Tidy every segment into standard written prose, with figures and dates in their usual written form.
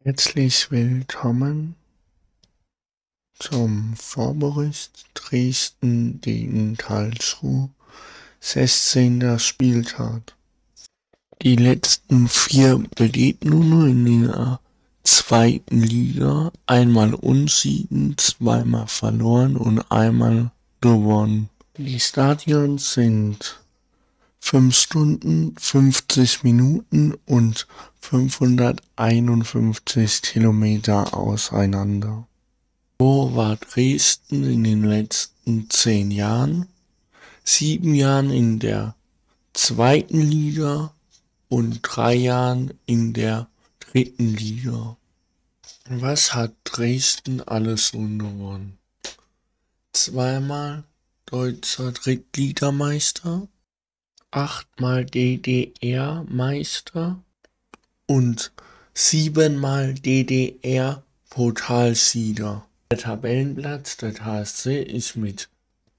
Herzlich willkommen zum Vorbericht Dresden gegen Karlsruhe, 16. Spieltag. Die letzten 4 Begegnungen in der zweiten Liga, einmal unentschieden, zweimal verloren und einmal gewonnen. Die Stadions sind 5 Stunden, 50 Minuten und 551 Kilometer auseinander. Wo war Dresden in den letzten 10 Jahren? 7 Jahren in der zweiten Liga und 3 Jahren in der dritten Liga. Was hat Dresden alles gewonnen? Zweimal deutscher Drittligameister, 8-mal DDR-Meister und 7-mal DDR-Pokalsieger. Der Tabellenplatz der KSC ist mit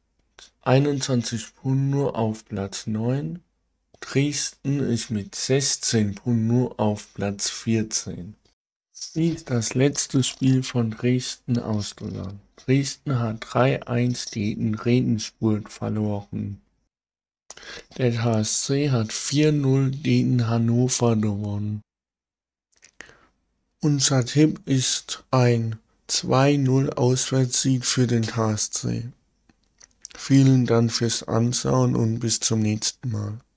21 Punkten nur auf Platz 9. Dresden ist mit 16 Punkten nur auf Platz 14. Wie ist das letzte Spiel von Dresden ausgegangen? Dresden hat 3-1 gegen Regensburg verloren. Der KSC hat 4-0 gegen Hannover gewonnen. Unser Tipp ist ein 2-0 Auswärtssieg für den KSC. Vielen Dank fürs Anschauen und bis zum nächsten Mal.